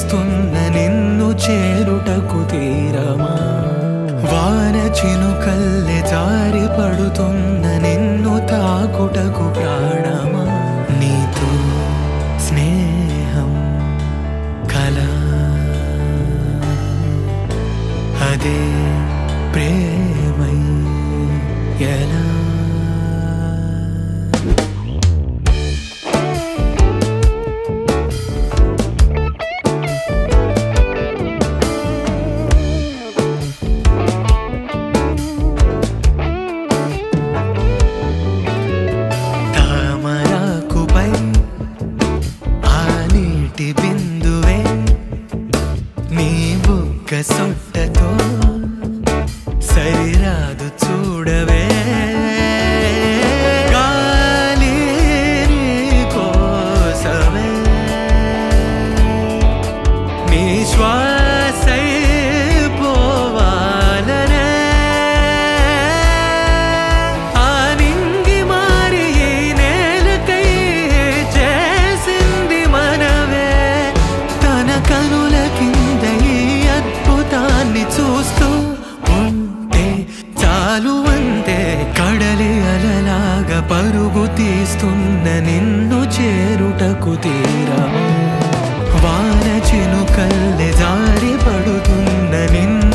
తీస్తున్న నిన్ను చేరుటకు తీరమా వాన చినుకల్లె జారి పడుతున్న నిన్ను తాకుటకు ప్రాణమా నీతో స్నేహం కలా అదే ప్రేమై ఎలా తామరాకుపై ఆ నీటి బిందువే నీ బుగ్గ సొట్టతో సరిరాదు చూడవే గాలి నీ కోసమే నీ శ్వాసై పోవాలనే ఆ నింగి మారి ఈ నేలకై చేసింది మనవే తన కనుల కింద ఈ అద్భుతాన్ని చూస్తూ ఉంటే చాలు అంతే కడలి అలలాగా పరుగు తీస్తున్న నిన్ను చేరుటకు తీరమా వాన చినుకల్లె జారి పడుతున్న నిన్ను